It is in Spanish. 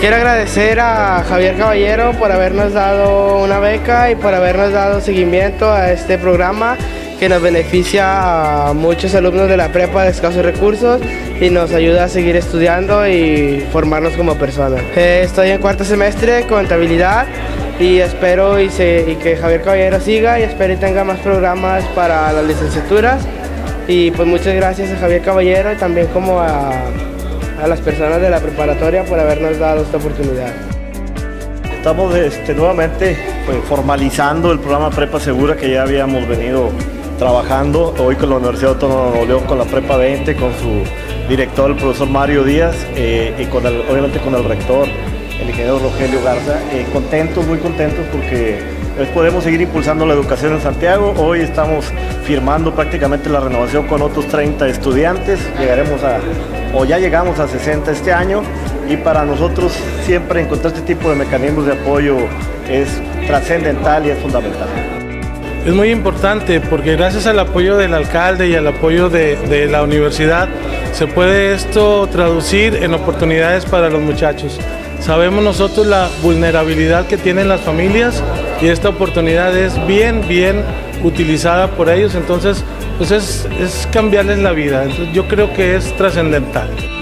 Quiero agradecer a Javier Caballero por habernos dado una beca y por habernos dado seguimiento a este programa que nos beneficia a muchos alumnos de la prepa de escasos recursos y nos ayuda a seguir estudiando y formarnos como personas. Estoy en cuarto semestre de contabilidad y espero y que Javier Caballero siga y espero y tenga más programas para las licenciaturas. Y pues muchas gracias a Javier Caballero y también como a las personas de la preparatoria por habernos dado esta oportunidad. Estamos nuevamente formalizando el programa Prepa Segura que ya habíamos venido trabajando hoy con la Universidad Autónoma de Nuevo León, con la Prepa 20, con su director, el profesor Mario Díaz, y obviamente con el rector, el ingeniero Rogelio Garza. Muy contentos porque podemos seguir impulsando la educación en Santiago. Hoy estamos firmando prácticamente la renovación con otros 30 estudiantes, ya llegamos a 60 este año, y para nosotros siempre encontrar este tipo de mecanismos de apoyo es trascendental y es fundamental. Es muy importante porque gracias al apoyo del alcalde y al apoyo de la universidad se puede esto traducir en oportunidades para los muchachos. Sabemos nosotros la vulnerabilidad que tienen las familias y esta oportunidad es bien utilizada por ellos, entonces pues es cambiarles la vida. Entonces, yo creo que es trascendental.